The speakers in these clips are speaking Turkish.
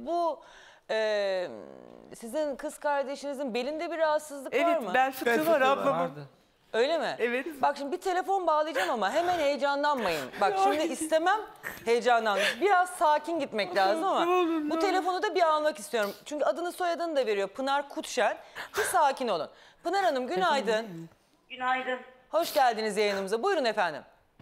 bu sizin kız kardeşinizin belinde bir rahatsızlık var mı? Evet, bel fıtığı var ablamın. Öyle mi? Evet. Bak şimdi bir telefon bağlayacağım ama hemen heyecanlanmayın. Bak şimdi istemem heyecanlanmak. Biraz sakin gitmek lazım ama bu telefonu da bir almak istiyorum. Çünkü adını soyadını da veriyor. Pınar Kutşen. Bir sakin olun. Pınar Hanım günaydın. Günaydın. Hoş geldiniz yayınımıza. Buyurun efendim.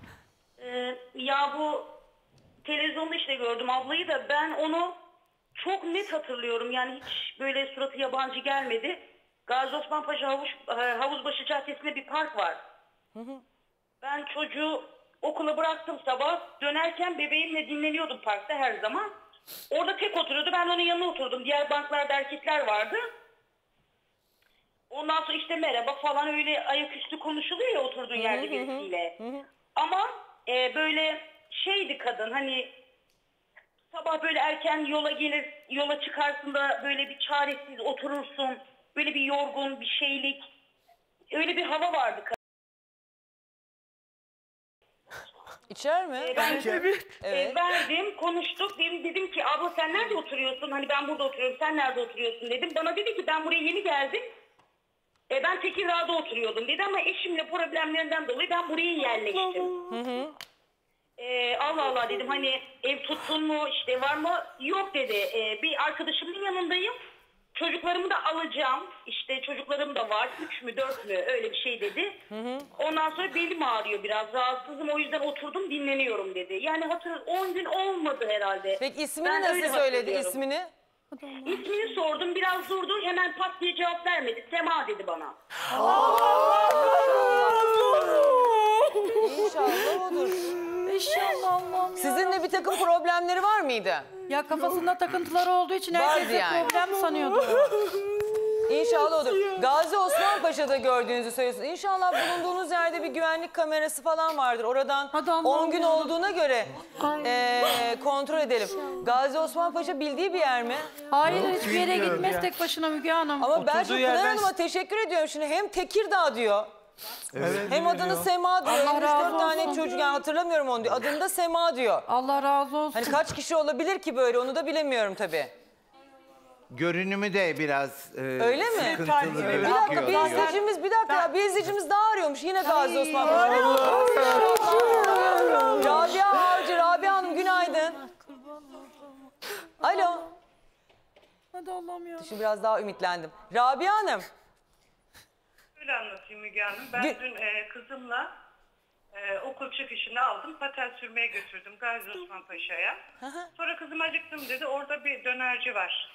Ya bu televizyonda işte gördüm ablayı da ben onu çok net hatırlıyorum. Yani hiç böyle suratı yabancı gelmedi. Gazi Osman Paşa Havuzbaşı Caddesi'nde bir park var. Ben çocuğu okula bıraktım sabah. Dönerken bebeğimle dinleniyordum parkta her zaman. Orada tek oturuyordu. Ben onun yanına oturdum. Diğer banklarda erkekler vardı. Ondan sonra işte merhaba falan öyle ayaküstü konuşuluyor ya oturduğun yerde birisiyle. Ama böyle şeydi kadın hani sabah böyle erken yola gelir, yola çıkarsın da böyle bir çaresiz oturursun. Böyle bir yorgun, bir şeylik. Öyle bir hava vardı. İçer mi? Verdim, konuştuk. Dedim ki abla sen nerede oturuyorsun? Hani ben burada oturuyorum, sen nerede oturuyorsun dedim. Bana dedi ki ben buraya yeni geldim. Ben Tekirdağ'da oturuyordum dedi ama eşimle problemlerinden dolayı ben buraya yerleştim. Allah Allah dedim hani ev tuttun mu işte var mı? Yok dedi. Bir arkadaşımın yanındayım. Çocuklarımı da alacağım. İşte çocuklarım da var. 3 mü 4 mü öyle bir şey dedi. Ondan sonra belim ağrıyor biraz. Rahatsızım o yüzden oturdum dinleniyorum dedi. Yani 10 gün olmadı herhalde. Peki ismini nasıl söyledi ismini? İsmini sordum biraz durdu hemen pat diye cevap vermedi. Sema dedi bana. İnşallah odur. İnşallah Allah'ım ya. Sizinle bir takım problemleri var mıydı? Ya kafasında takıntıları olduğu için herkes yani. problem sanıyordu. İnşallah odur. Gazi Osman Paşa'da gördüğünüzü söylüyorsunuz. İnşallah bulunduğunuz yerde bir güvenlik kamerası falan vardır. Oradan Hadi 10 gün olduğuna göre kontrol edelim. Gazi Osman Paşa bildiği bir yer mi? Hayır hiçbir yere gitmez tek başına Müge Hanım. Ama ben Oturduğu şu Pınar yerden- Hanım'a teşekkür ediyorum. Şimdi hem Tekirdağ diyor. Hem adını Sema diyor. Allah Hem razı 3-4 tane olsun. çocuk yani hatırlamıyorum onu diyor. Adını da Sema diyor. Allah razı olsun. Hani kaç kişi olabilir ki böyle onu da bilemiyorum tabii. Görünümü de biraz Öyle mi? sıkıntılı Bir dakika bir izleyicimiz bir izleyicimiz daha arıyormuş. Yine Gazi Osman Paşa. Rabia Avcı, Rabia Hanım günaydın. Alo. Hadi Allah'ım ya. Şimdi biraz daha ümitlendim. Rabia Hanım. Öyle anlatayım Müge Hanım. Ben dün kızımla okul çıkışını aldım. Paten sürmeye götürdüm Gazi Osman Paşa'ya. Sonra kızım acıktım dedi. Orada bir dönerci var.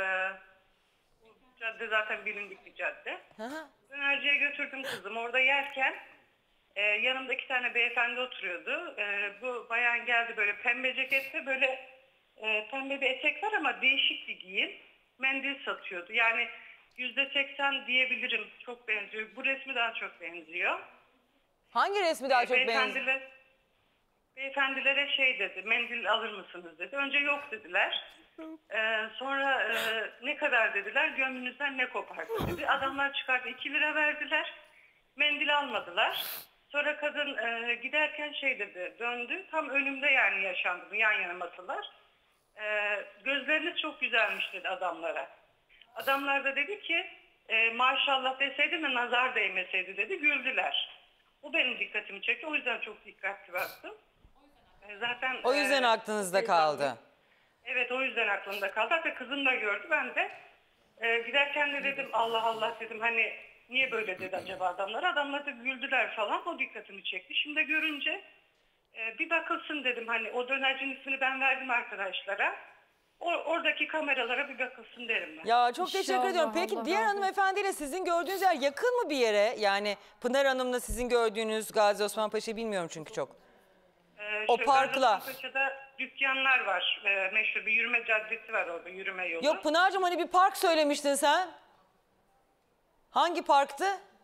Bu cadde zaten bilindik bir cadde. Dönerciye götürdüm kızımı. Orada yerken yanımda 2 tane beyefendi oturuyordu. Bu bayan geldi böyle pembe cekette böyle pembe bir etek var ama değişik bir giyim. Mendil satıyordu. Yani %80 diyebilirim. Çok benziyor. Bu resmi daha çok benziyor. Hangi resmi daha çok benziyor? Beyefendilere şey dedi. Mendil alır mısınız dedi. Önce yok dediler. Sonra ne kadar dediler. Gönlünüzden ne kopardı dedi. Adamlar çıkardı 2 lira verdiler. Mendil almadılar. Sonra kadın giderken şey dedi. Döndü. Tam önümde yani yaşandı bu yan yana masalar. Gözleriniz çok güzelmiş dedi adamlara. Adamlar da dedi ki maşallah deseydi mi nazar değmeseydi dedi. Güldüler. Bu benim dikkatimi çekti. O yüzden çok dikkatli baktım. Zaten O yüzden aklınızda kaldı. Evet o yüzden aklımda kaldı. Hatta kızım da gördü. Ben de giderken de dedim Allah Allah dedim hani niye böyle dedi acaba adamlar. Adamlar da güldüler falan. O dikkatimi çekti. Şimdi görünce bir bakılsın dedim. Hani o dönercinin ismini ben verdim arkadaşlara. Oradaki kameralara bir bakılsın derim ben. Ya çok teşekkür ediyorum. Peki Allah diğer razı olsun. hanımefendiyle sizin gördüğünüz yer yakın mı bir yere? Yani Pınar Hanım'la sizin gördüğünüz Gazi Osman Paşa'yı bilmiyorum çünkü çok. O parkla. Gazi Osman Paşa'da dükkanlar var. Meşhur bir yürüme caddesi var orada. Yürüme yolu. Yok Pınar'cığım hani bir park söylemiştin sen. Hangi parktı?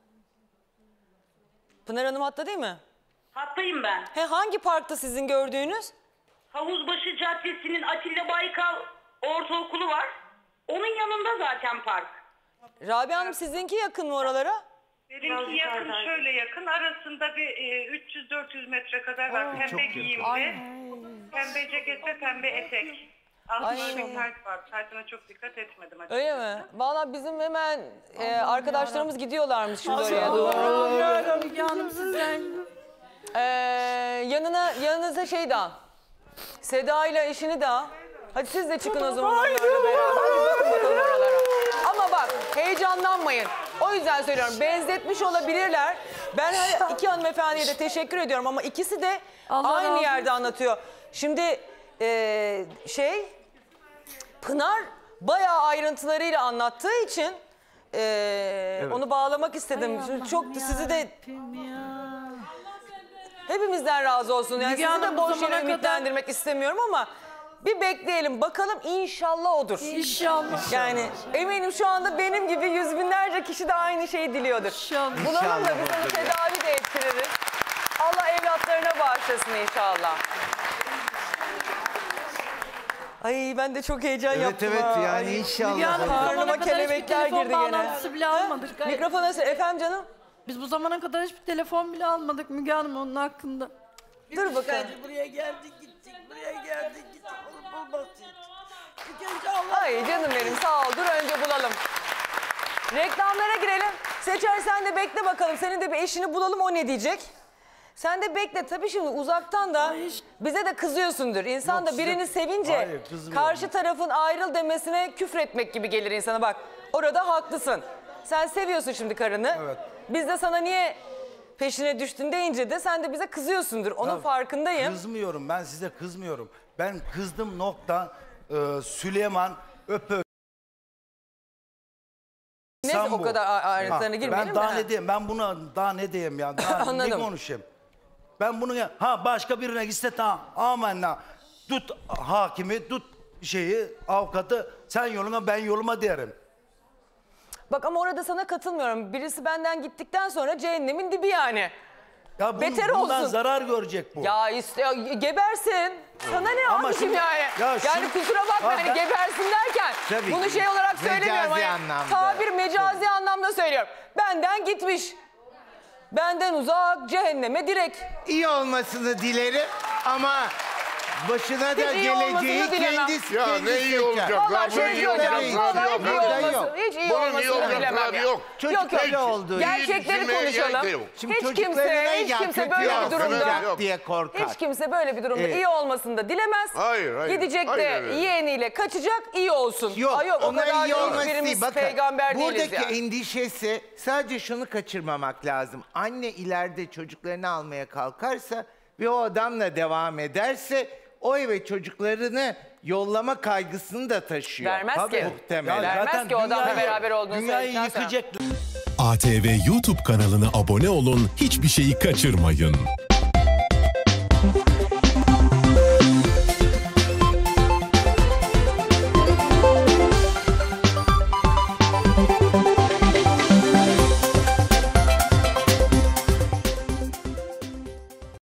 Pınar Hanım hatta değil mi? Hattayım ben. Hangi parkta sizin gördüğünüz? Havuzbaşı Caddesi'nin Atilla Baykal Ortaokulu var. Onun yanında zaten park. Rabia Hanım sizinki yakın mı oralara? Benimki yakın şöyle yakın. Arasında bir 300-400 metre kadar var. Pembe giyimli. Pembe ceket ve pembe etek. Aslında Ay. bir saat var. Saatine çok dikkat etmedim açıkçası. Öyle mi? Valla bizim hemen arkadaşlarımız gidiyorlarmış şimdi oraya doğru. Allah'ım Müge Hanım sizden. Yanınıza şey de al. Seda ile eşini de al. Hadi siz de çıkın o zaman onlarla beraber. Hadi bakın bakalım oralara. Ama bak heyecanlanmayın. O yüzden söylüyorum benzetmiş olabilirler. Ben her iki hanımefendiye de teşekkür ediyorum ama ikisi de Allah razı aynı olsun. yerde anlatıyor. Şimdi Pınar bayağı ayrıntılarıyla anlattığı için onu bağlamak istedim. Şimdi çok sizi de hepimizden razı olsun. Yani Müge sizi de Hanım, bu boş zamana yere kadar- ümitlendirmek istemiyorum ama bir bekleyelim bakalım inşallah odur. İnşallah. Yani eminim şu anda benim gibi yüz binlerce kişi de aynı şeyi diliyordur. İnşallah. Bulalım da biz onu tedavi de ettiririz. Allah evlatlarına bağışlasın inşallah. Ay ben de çok heyecan Evet yaptım evet ha. yani Ay. inşallah. Müge Hanım, bu hocam. Karnıma zamana kadar hiçbir kelebekler telefon girdi gene. bağlantısı bile almadık. Gayet- Mikrofona efendim canım. Biz bu zamana kadar hiçbir telefon bile almadık Müge Hanım onun hakkında. Dur bakalım. Buraya geldik gittik, buraya geldik gittik. Onu bulmak için. İlk önce Allah Ay canım benim sağ ol. Dur önce bulalım. Reklamlara girelim. Seçer sen de bekle bakalım. Senin de bir eşini bulalım o ne diyecek? Sen de bekle. Tabii şimdi uzaktan da bize de kızıyorsundur. İnsan da birini sevince Hayır, kızmıyorum. karşı tarafın ayrıl demesine küfretmek gibi gelir insana. Bak orada haklısın. Sen seviyorsun şimdi karını. Evet. Biz de sana niye peşine düştün deyince de sen de bize kızıyorsundur. Onun Tabii. farkındayım. Kızmıyorum, ben size kızmıyorum. Ben kızdım nokta Süleyman öpö. Neyse Sen o bu. kadar ayrıntılarına girmeyelim Ben de. daha ha. ne diyeyim, ben buna daha ne diyeyim ya, daha ne Anladım. konuşayım. Ben bunu başka birine gitse tamam, amenna. Tut hakimi, tut avukatı, sen yoluna ben yoluma derim. Bak ama orada sana katılmıyorum. Birisi benden gittikten sonra cehennemin dibi yani. Ya Beter bundan olsun. zarar görecek bu. Ya gebersin. Sana ne Ama abicim şimdi- yani? ya Yani şimdi- kusura bakma Ha, hani ben- gebersin derken Tabii bunu ki. şey olarak Mecazi söylemiyorum. Hani anlamda. tabir mecazi anlamda söylüyorum. Benden gitmiş. Benden uzak cehenneme direkt. İyi olmasını dilerim ama başına da Hiç iyi olmasını geleceği dilemem. kendisi Ya kendisi ne iyi seçer. olacak? Valla Ya bunun şey iyi olacak hocam. tarafı Valla yok. hiç iyi Burada yok. olmasın. Hiç iyi Bunun iyi olmasını olacak dilemem tarafı ya. yok. Çocukları olduğu için. Gerçekleri düşünmeye konuşalım. gerek de yok. Şimdi Hiç çocuklarına kimse ya kötü böyle bir yok, durumda evet, yok. diye korkar. hiç kimse böyle bir durumda Evet. iyi olmasını da dilemez. Hayır. Gidecek Aynen de öyle. yeğeniyle kaçacak iyi olsun. Yok, Ay yok o ona kadar iyi olması hiçbirimiz değil. Bakın, peygamber değiliz buradaki yani. endişesi sadece şunu kaçırmamak lazım. Anne ileride çocuklarını almaya kalkarsa ve o adamla devam ederse o eve çocuklarını yollama kaygısını da taşıyor. Vermez ki. Muhtemelen. Vermez ki o adamla beraber olduğunu dünyayı söyledikten sonra. yıkacak. ATV YouTube kanalına abone olun, hiçbir şeyi kaçırmayın.